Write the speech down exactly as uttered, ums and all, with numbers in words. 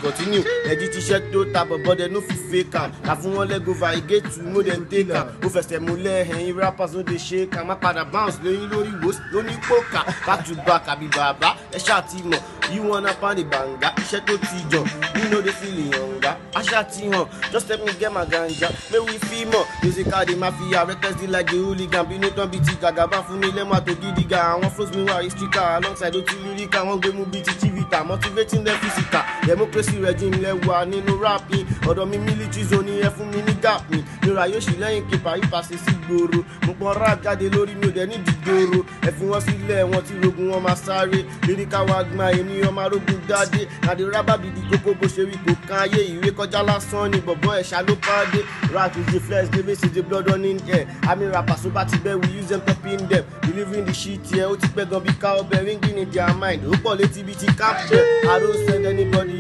continue. Ẹ̀jí t-shirt tó ta bọ̀bọ̀ dẹ̀ no fi fake am. Ká fún wọn lẹ́gò varigate to mo dem take am. Ó fẹsẹ̀ múlẹ̀ ẹ̀yin rappers no dey shake am. Má padà bounce lóyún lórí wòs lóní pókà. Back to back àbí bàbá ẹ ṣáà ti mọ̀. You wanna pound the banga, iṣẹ́ tó ti jọ. You know they feeling younger. Aṣá ti hàn, just let me get my ganja. May we feel more. Musical the mafia, recklessly like the hooligan. Bínú tán bí ti gàgàbá fún mi lẹ́mọ̀ àtò gidiga. Àwọn flows mi wà historical, alongside oti lyrical. Wọ́n gbé mú bí ti chivita, motivating them physical. Democracy regime lẹ́wà nínú rapping. Ọ̀dọ̀ mi military zone ẹ fún mi ní gap mi. Nira yóò ṣì lẹ́yìn kípa ìpàṣẹ sí gbòòrò. Mo pọn rap jáde lórí mi ò dẹ̀ ní dìgbòòrò. Ẹ fi wọ́n sílẹ̀ wọn tí rogun wọn máa sáré. Lyrical wa gbọ́n èmi ọmọ arógun jáde. Nàdí rábà bìdí kókó bó ṣe wí kò kan ayé ìwé kọjá lásán ni bọ̀bọ̀ ẹ̀ṣá ló pàdé. Rap is the flesh, Davis is the blood on in air. Àmì rappers so bá ti bẹ́ we use them to pin them. Delivering the shit here, ó ti pẹ́ gan bí ká ọbẹ̀ ringing in their mind. Ó pọ̀ létí bí ti capture. I don't send anybody